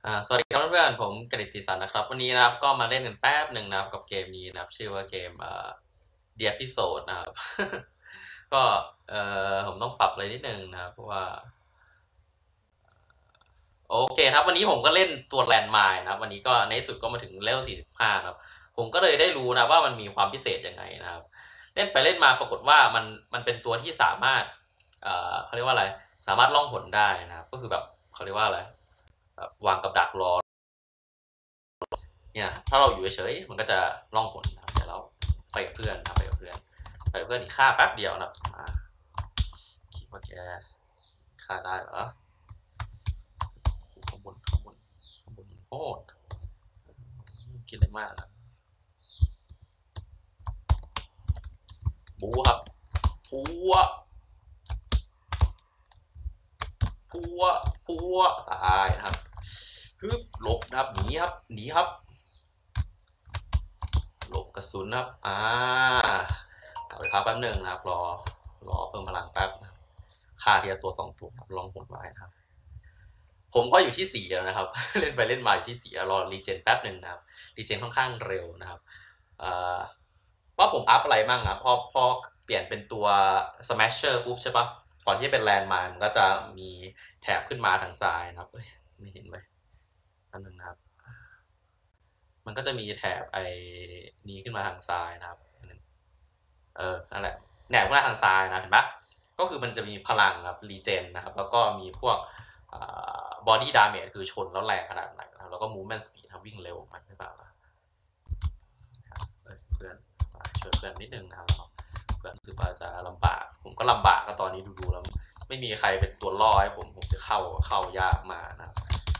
สวัสดีครับเพื่อนๆผมกฤติสันนะครับวันนี้นะครับก็มาเล่นกันแป๊บหนึ่งนะครับกับเกมนี้นะครับชื่อว่าเกมThe Episode นะครับก็ผมต้องปรับอะไรนิดนึงนะครับเพราะว่าโอเคครับวันนี้ผมก็เล่นตัวแลนด์ไมน์นะครับวันนี้ก็ในที่สุดก็มาถึงเลเวล45นะครับผมก็เลยได้รู้นะว่ามันมีความพิเศษยังไงนะครับเล่นไปเล่นมาปรากฏว่ามันเป็นตัวที่สามารถเขาเรียกว่าอะไรสามารถล่องหนได้นะครับก็คือแบบเขาเรียกว่าอะไรแบบวางกับดักรอ เนี่ยถ้าเราอยู่เฉยๆมันก็จะล่องหนนะครับเดี๋ยวเราไปกับเพื่อนนะไปกับเพื่อนอีกฆ่าแป๊บเดียวนะคิดว่าแกฆ่าได้เหรอข้างบนโอ้คิดอะไรมากนะบูครับพัวพัวพัวตายนะครับฮึบหลบนะครับหนีครับหลบกระสุนนะครับกลับไปพักแป๊บหนึ่งนะครับรอเพิ่มพลังแป๊บนะฆ่าทีละตัว2 ตัวครับลองหดไว้นะครับ ผมก็อยู่ที่4แล้วนะครับ เล่นไปเล่นมาอยู่ที่4รอรีเจนแป๊บหนึ่งนะครับรีเจนค่อนข้างเร็วนะครับว่าผมอัพอะไรมั่งอ่ะพอเปลี่ยนเป็นตัว Smasher ปุ๊บใช่ปะก่อนที่จะเป็นแลนด์มามันก็จะมีแถบขึ้นมาทางซ้ายนะครับไม่เห็นไว้อันนึงนะครับมันก็จะมีแถบไอ้นี้ขึ้นมาทางซ้ายนะครับนั่นแหละแถบขึ้นมาทางซ้ายนะเห็นปะก็คือมันจะมีพลังครับรีเจนนะครับแล้วก็มีพวกบอดี้ดาเมจคือชนแล้วแรงขนาดไหนนะครับแล้วก็มูฟเมนต์สปีดวิ่งเร็วมันใช่ปะเพื่อนช่วยเพื่อนนิดนึงนะครับเพื่อนรู้สึกว่าจะลำบากผมก็ลำบากก็ตอนนี้ดูแล้วไม่มีใครเป็นตัวล่อให้ผมจะเข้ายากมานะ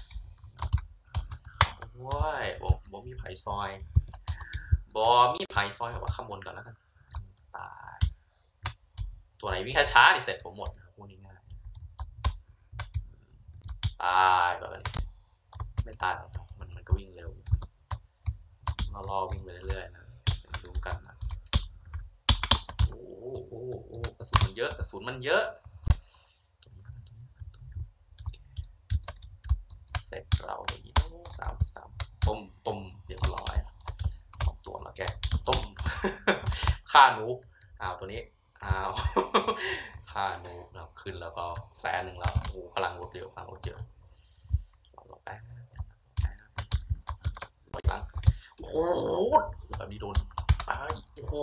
ว้ายบอมีไผ่ซอยบอมีไผ่ซอยแบบว่าข้างบนก่อนแล้วกันตายตัวไหนวิ่งช้าๆนี่เสร็จผมหมดพูดง่ายๆตายแบบนี้ไม่ตายหรอกมันก็วิ่งเร็วรอวิ่งไปเรื่อยๆนะดูกันนะโอ้กระสุนมันเยอะเสร็จเราอย่างนี้3ต้มเรียบร้อย2 ตัวแล้วแกต้มฆ่าหนูตัวนี้ฆ่าหนูเราขึ้นแล้วก็100,000แล้วโอ้พลังลดเยอะเราแป๊บหลังโอ้โหแบบนี้โดนโอ้โห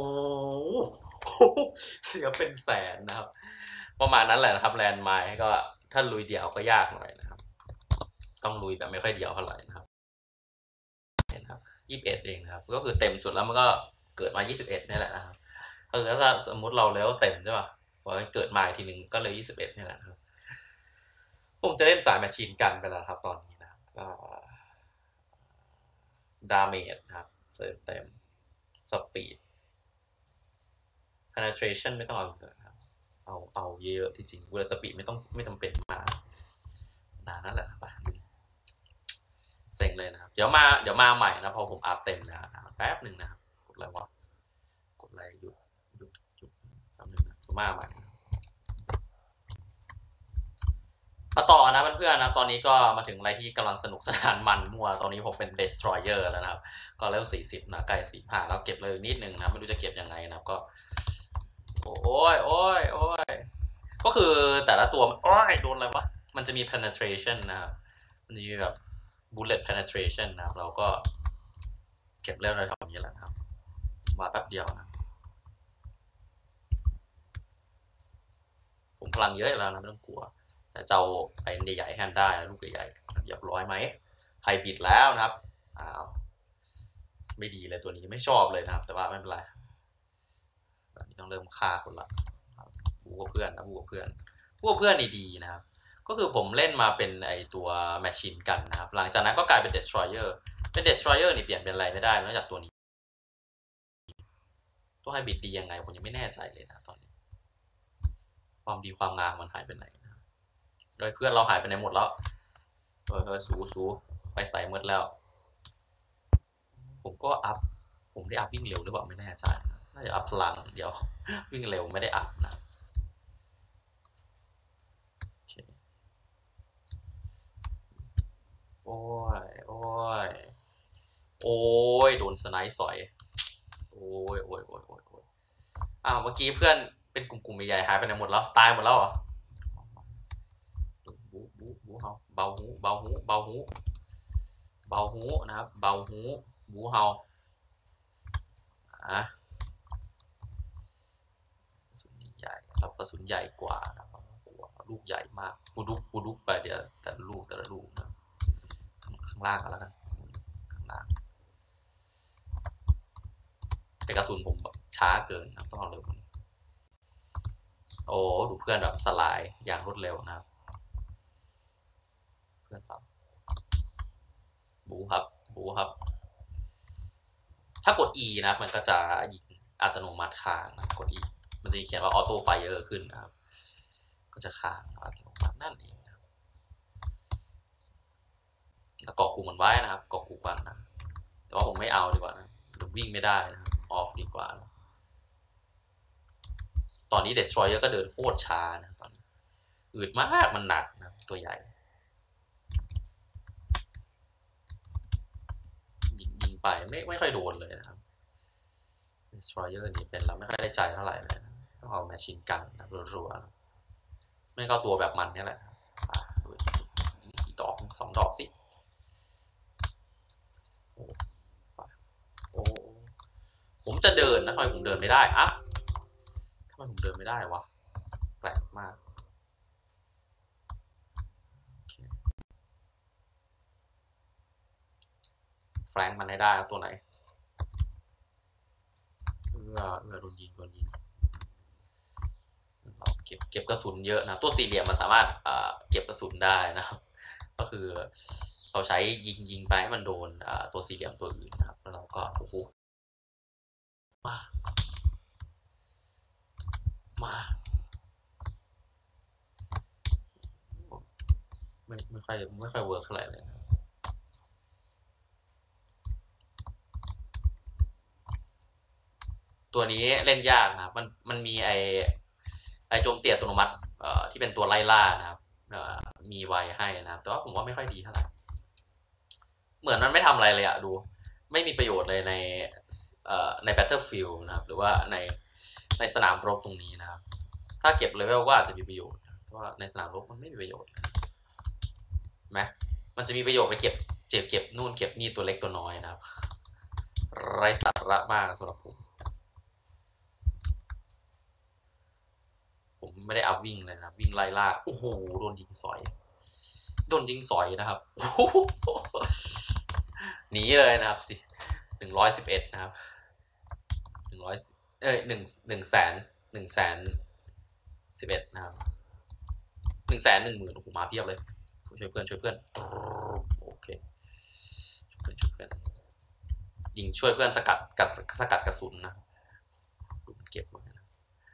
เสียเป็นแสนนะครับประมาณนั้นแหละนะครับแลนด์ไมน์ก็ถ้าลุยเดี่ยวก็ยากหน่อยนะครับต้องลุยแบบไม่ค่อยเดี่ยวเท่าไหร่นะครับเห็นครับ21เองนะครับก็คือเต็มสุดแล้วมันก็เกิดมา21นี่แหละนะครับถ้าสมมุติเราแล้วเต็มใช่ป่ะพอเกิดมาทีนึงก็เลย21นี่แหละครับผมจะเล่นสายแมชชีนกันไปแล้วครับตอนนี้นะครับก็ดาเมจครับเต็มสปีด penetration ไม่ต้องเอาเยอะครับเอาเยอะจริงๆเวลาสปีดไม่จำเป็นมานั่นแหละไปเซ็งเลยนะครับเดี๋ยวมาใหม่นะพอผมอัพเต็มแล้วนะแป๊บหนึ่งนะครับกดอะไรวะกดอะไรหยุดแป๊บนึงนะมาใหม่มาต่อนะเพื่อนๆนะตอนนี้ก็มาถึงอะไรที่กำลังสนุกสนานมันมัวตอนนี้ผมเป็น destroyer แล้วนะครับก็เลเวล40นะใกล้45แล้วเก็บเลยนิดนึงนะไม่รู้จะเก็บยังไงนะครับก็โอ้ยก็คือแต่ละตัวโอ้ยโดนอะไรวะมันจะมี penetration นะครับมันจะมีแบบ bullet penetration นะครับเราก็เก็บเร็วในแถวนี้แหละครับมาแป๊บเดียวนะผมพลังเยอะแล้วนะไม่ต้องกลัวแต่เจ้าไอ้ใหญ่ๆแฮนได้นะลูกใหญ่ๆเรียบร้อยไหมไฮบิดแล้วนะครับไม่ดีเลยตัวนี้ไม่ชอบเลยนะครับแต่ว่าไม่เป็นไรแบบนี้ต้องเริ่มฆ่าคนละบูกับเพื่อนนะบูกับเพื่อนดีๆนะครับก็คือผมเล่นมาเป็นไอตัวแมชชีนกันนะครับหลังจากนั้นก็กลายเป็น destroyer นี่เปลี่ยนเป็นอะไรไม่ได้นอกจากตัวนี้ตัวไฮบิดดียังไงผมยังไม่แน่ใจเลยนะตอนนี้ความดีความงามมันหายไปไหนนะโดยเพื่อนเราหายไปไหนหมดแล้วสูไปใส่หมดแล้วผมก็อัพผมได้อัพวิ่งเร็วหรือเปล่าไม่แน่ใจน่าจะอัพพลังเดียววิ่งเร็วไม่ได้อัพนะโอ้ยโอ้ยโดนสไนส์สอยโอ้ยเมื่อกี้เพื่อนเป็นกลุ่มใหญ่หายไปไหนหมดแล้วตายหมดแล้วเหรอบูเฮาเบาหูนะครับเบาหูบูเฮากระสุนใหญ่ครับกระสุนใหญ่กว่านะครับลูกใหญ่มากปูดุกไปเดี๋ยวแต่ละลูกนะข้างล่างกันแล้วกันข้างล่างแต่กระสุนผมแบบช้าเกินนะต้องเอาเร็วโอ้ดูเพื่อนแบบสลายอย่างรวดเร็วนะครับเพื่อนแบบบูครับถ้ากด E นะมันก็จะยิงอัตโนมัติค้างนะกด E มันจะเขียนว่าออโต้ไฟเออร์ขึ้นนะครับก็จะค้างอัตโนมัตินั่นเองนะครับแล้วเกาะกลุ่มมันไว้นะครับเกาะกลุ่มกันนะแต่ว่าผมไม่เอาดีกว่านะวิ่งไม่ได้นะออฟดีกว่านะตอนนี้ Destroyer ก็เดินโคตรช้านะตอนนี้อืดมากมันหนักนะตัวใหญ่ยิงไปไม่ค่อยโดนเลยนะครับ Destroyer นี่เป็นแล้วไม่ค่อยได้ใจเท่าไหร่เลยนะต้องเอาแมชชีนกันนะรัวๆไม่ก็ตัวแบบมันนี่แหละอีกดอก2 ดอกสิโอ้ผมจะเดินนะทำไมผมเดินไม่ได้อะทำไมผมเดินไม่ได้วะแปลกมากแฟลงมันได้ตัวไหนโดนยิงเราเก็บกระสุนเยอะนะตัวสี่เหลี่ยมมันสามารถเก็บกระสุนได้นะครับก็คือเราใช้ยิงไปให้มันโดนตัวสี่เหลี่ยมตัวอื่นนะครับแล้วเราก็โอ้โหมาไม่ค่อยเวิร์กเท่าไหร่เลยนะตัวนี้เล่นยากนะมันมีไอโจมตีอัตโนมัติที่เป็นตัวไล่ล่านะครับมีไวให้นะครับแต่ว่าผมว่าไม่ค่อยดีเท่าไหร่เหมือนมันไม่ทำอะไรเลยอะดูไม่มีประโยชน์เลยใน Battlefield นะครับหรือว่าในสนามรบตรงนี้นะครับถ้าเก็บเลเวลก็อาจจะมีประโยชน์เพราะว่าในสนามรบมันไม่มีประโยชน์ไหมมันจะมีประโยชน์ไปเก็บนู่นเก็บนี่ตัวเล็กตัวน้อยนะครับไร้สาระมากสำหรับผมไม่ได้อัพวิ่งเลยนะวิ่งไล่ล่าโอ้โหโดนยิงสอยนะครับหนีเลยนะครับ111นะครับ100111,000นะครับ110,000โอ้โหมาเพียบเลยช่วยเพื่อนโอเคช่วยเพื่อนยิงช่วยเพื่อนสกัดกระสุนนะเก็บไว้นะ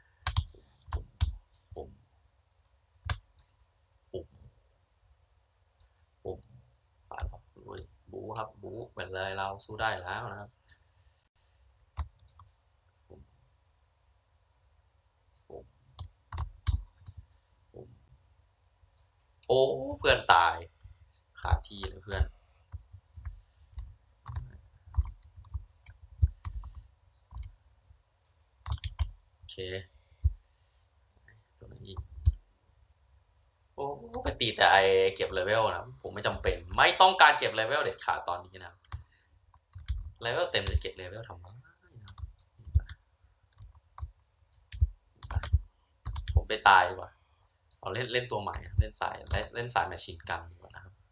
ปุ่มปาดครับบูครับบูเป็นไรเราสู้ได้แล้วนะครับโอ้เพื่อนตายขาที่เลยเพื่อนโอเคตัวนี้โอ้ไปตีแต่ไอเก็บเลเวลนะผมไม่จำเป็นไม่ต้องการเก็บเลเวลเด็ดขาดตอนนี้นะเลเวลเต็มจะเก็บเลเวลทำไมผมไปตายดีกว่าเอาเล่นตัวใหม่เล่นสายแมชชีนกันดีกว่านะครับ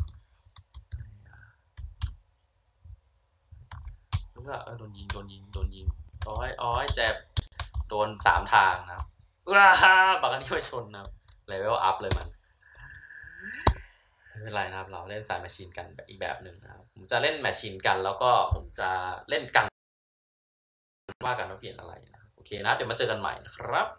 แล้วก็โดนยิงอ้อยเจ็บโดน3 ทางนะครับบักอันนี้มาชนนะเลเวลอัพเลยมันไม่เป็นไรนะครับเราเล่นสายแมชชีนกันอีกแบบหนึ่งนะครับผมจะเล่นแมชชีนกันแล้วก็ผมจะเล่นกันว่ากันว่าเปลี่ยนอะไรนะโอเคนะเดี๋ยวมาเจอกันใหม่นะครับ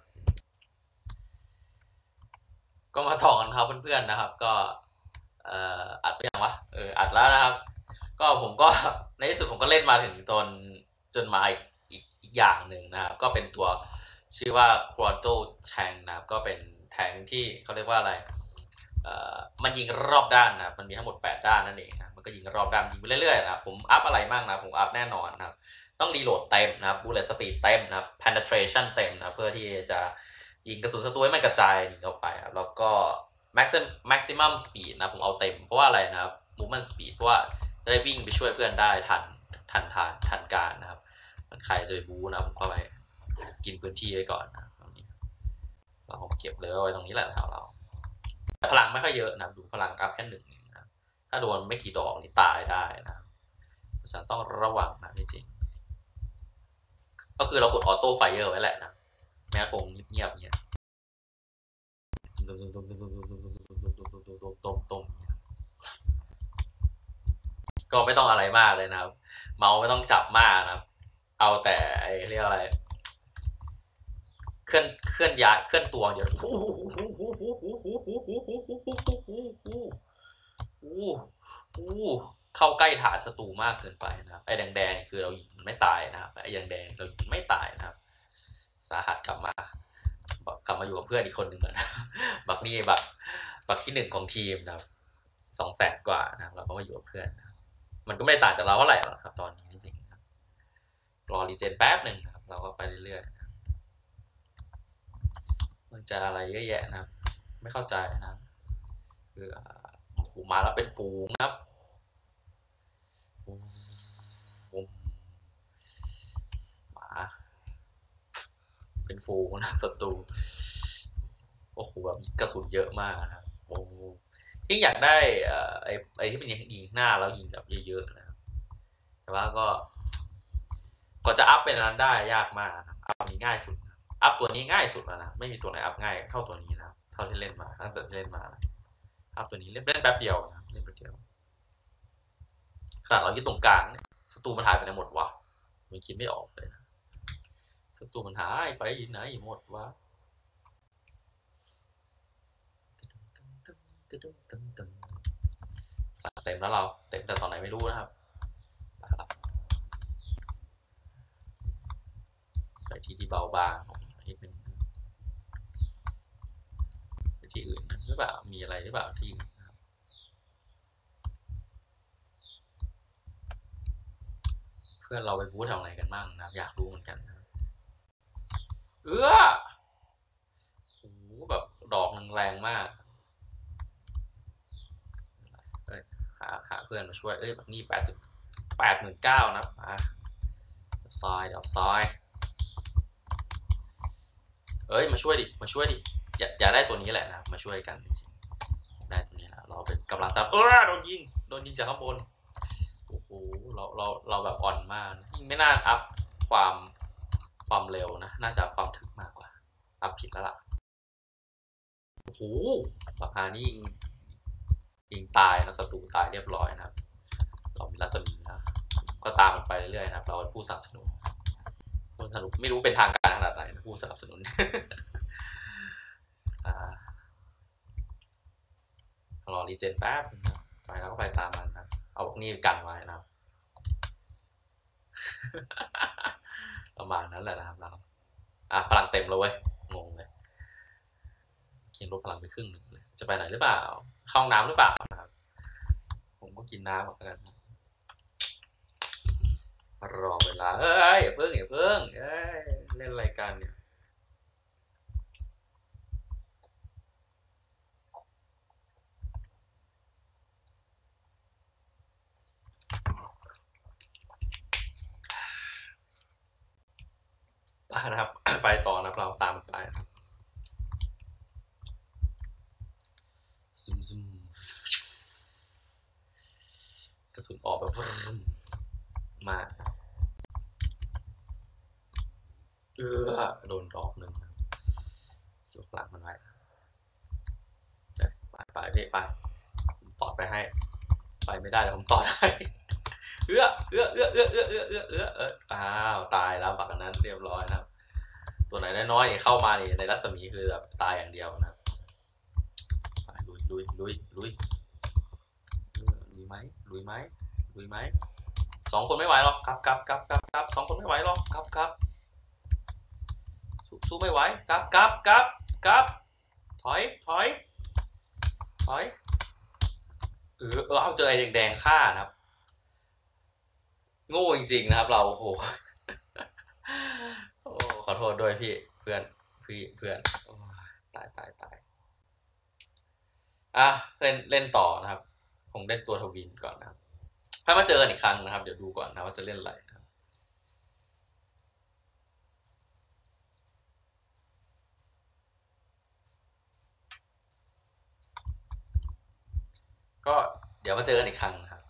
ก็มาต่อกันครับเพื่อนๆนะครับก็อัดไปยังวะอัดแล้วนะครับก็ผมก็ในที่สุดผมก็เล่นมาถึงจนมาอีกอย่างหนึ่งนะครับก็เป็นตัวชื่อว่า Quanto Tank นะครับก็เป็นแทงที่เขาเรียกว่าอะไรมันยิงรอบด้านนะมันมีทั้งหมด8ด้านนั่นเองนะมันก็ยิงรอบด้านยิงไปเรื่อยๆนะครับผมอัพอะไรบ้างนะผมอัพแน่นอนนะครับต้องรีโหลดเต็มนะครับ bullet speed เต็มนะครับ penetration เต็มนะเพื่อที่จะยิงกระสุนศัตรูให้มันกระจายหนีออกไปครับแล้วก็ maximum speed นะผมเอาเต็มเพราะว่าอะไรนะครับ movement speed เพราะว่าจะได้วิ่งไปช่วยเพื่อนได้ทันการนะครับมันใครจะไปบู๊นะผมก็ไปกินพื้นที่ไว้ก่อนนะตรงนี้เราเก็บเลยไว้ตรงนี้แหละแถวเราพลังไม่ค่อยเยอะนะดูพลังอัพแค่1นะถ้าโดนไม่กี่ดอกนี่ตายได้นะเพราะฉะนั้นต้องระวังนะจริงก็คือเรากดออโต้ไฟเออร์ไว้แหละนะแม้คงเงียบๆเงี้ยต้มก็ไม่ต้องอะไรมากเลยนะครับเมาส์ไม่ต้องจับมากนะครับเอาแต่เรียกอะไรเคลื่อนย้ายเคลื่อนตัวเดี๋ยวเข้าใกล้ฐานศัตรูมากเกินไปนะครับไอ้แดงๆคือเรายิงไม่ตายนะครับไอ้แดงเรายิงไม่ตายนะครับสาหัสกลับมาอยู่กับเพื่อนอีกคนหนึ่งนะบักนี่บักที่1ของทีมนะครับ200,000 กว่านะครับเราก็มาอยู่กับเพื่อนนะมันก็ไม่ต่างจากเราเท่าไหร่หรอกครับตอนนี้จริงๆรอรีเจนแป๊บหนึ่งนะครับเราก็ไปเรื่อยๆมันจะอะไรเยอะแยะนะครับไม่เข้าใจนะครับคือฝูงมาแล้วเป็นฝูงนะครับหมาเป็นฝูงนะศัตรูโอ้โหแบบกระสุนเยอะมากนะครับโอ้ที่อยากได้ไอ้ที่เป็นยิงหน้าแล้วยิงแบบเยอะๆนะครับแต่ว่าก็จะอัพเป็นนั้นได้ยากมากนะครับอัพนี้ง่ายสุดอัพตัวนี้ง่ายสุดแล้วนะไม่มีตัวไหนอัพง่ายเท่าตัวนี้นะเท่าที่เล่นมาตั้งแต่เล่นมาอัพตัวนี้เล่นแป๊บเดียวนะเล่นแป๊บเดียวขนาดเราที่ตรงกลางเนี่ยศัตรูมันหายไปไหนหมดวะมันคิดไม่ออกเลยนะศัตรูมันหายไปไหนหมดวะเต็มแล้วเราเต็มแต่ตอนไหนไม่รู้นะครับไปที่เบาบางนิดนึงไปที่อื่นหรือเปล่ามีอะไรหรือเปล่าที่เพื่อนเราไปบู๊แถวไหนกันบ้างนะอยากรู้เหมือนกันโอ้แบบดอกนึงแรงมากหาเพื่อนมาช่วยแบบนี้89,000นะซอยเดี๋ยวซอยมาช่วยดิอย่าได้ตัวนี้แหละนะมาช่วยกันจริงๆได้ตัวนี้นะเราเป็นกำลังซับโดนยิงจากข้างบนโอ้โหเราแบบอ่อนมากยิ่งไม่น่าอัพความเร็วนะน่าจะความถึกมากกว่าอัพผิดแล้วล่ะโอ้โหราคานี้ยิงตายนะศัตรูตายเรียบร้อยนะครับเรามีรัศมีนะก็ตามมันไปเรื่อยๆนะครับเราเป็นผู้สนับสนุนไม่รู้เป็นทางการขนาดไหนผู้สนับสนุนรอรีเจนแป๊บไปแล้วก็ไปตามมันนะเอาพวกนี้กันไว้นะครับประมาณนั้นแหละนะครับเราพลังเต็มแล้วเว้ยงงเลยเขียนลดพลังไปครึ่งหนึ่งเลยจะไปไหนหรือเปล่าเข้าห้องน้ำหรือเปล่านะครับผมก็กินน้ำเหมือนกันรอเวลาอย่าเพิ่งเล่นรายการเนี่ยนะครับไปต่อนะเราตามไปนะครับซึมกระสุนออกแบบมาโดนดอกหนึ่งยกหลังมันไว้ไปตอดไปให้ไปไม่ได้แล้วผมตอดให้อ้าวตายแล้วบักนั้นเรียบร้อยนะครับตัวไหนน้อยๆเข้ามาในรัศมีคือแบบตายอย่างเดียวนะลุยไหม2 คนไม่ไหวหรอกครับ2 คนไม่ไหวหรอกครับสู้ไม่ไหวครับถอยถอยเอาเจอไอ้แดงๆฆ่านะครับโง่จริงๆนะครับเราโอ้โหขอโทษด้วยพี่เพื่อนเพื่อนตายเล่นต่อนะครับคงเล่นตัวทวินก่อนนะครับถ้ามาเจอกันอีกครั้งนะครับเดี๋ยวดูก่อนนะว่าจะเล่นอะไรนะครับก็เดี๋ยวมาเจอกันอีกครั้งนะครับ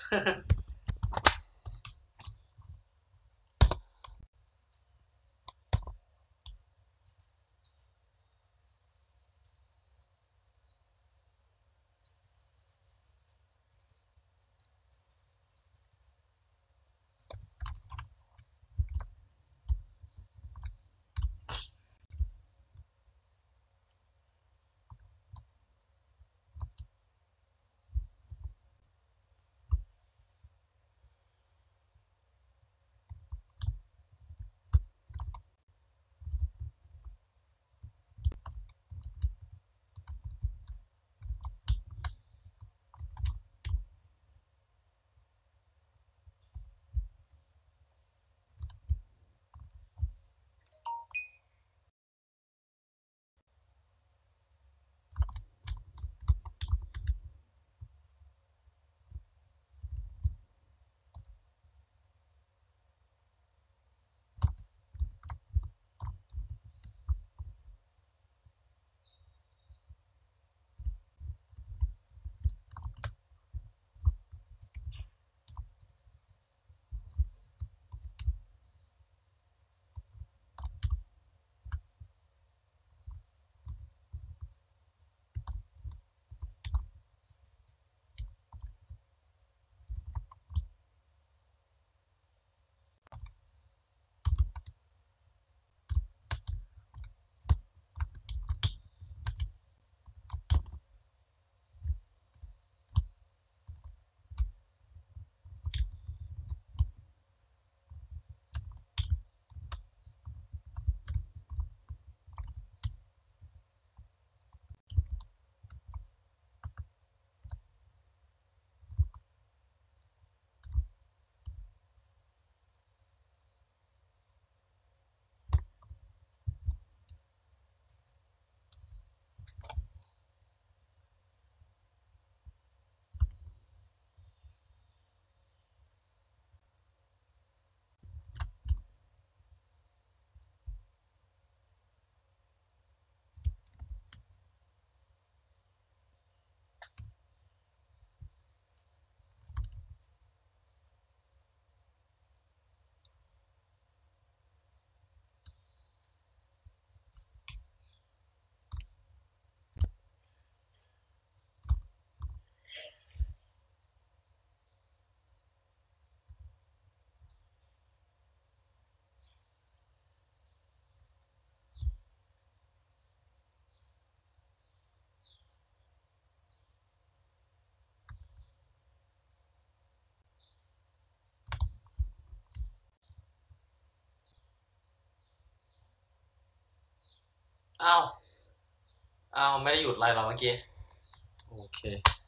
อ้าวไม่ได้หยุดอะไรเราเมื่อกี้โอเค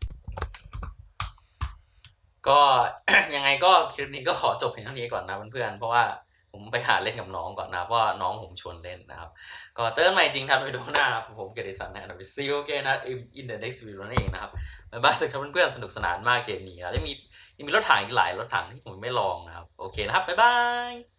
ก็ ยังไงก็คลิปนี้ก็ขอจบเพียงเท่านี้ก่อนนะเพื่อนๆเพราะว่าผมไปหาเล่นกับน้องก่อนนะเพราะว่าน้องผมชวนเล่นนะครับก็เจอกันใหม่จริงครับวิดีโอหน้าครับผมเกติสันนะครับ see you again นะ in the next video นั่นเองนะครับบ๊ายบายสำหรับเพื่อนๆสนุกสนานมากเกมนี้นะยังมีรถถังอีกหลายรถถังที่ผมไม่ลองนะครับโอเคนะครับบ๊ายบาย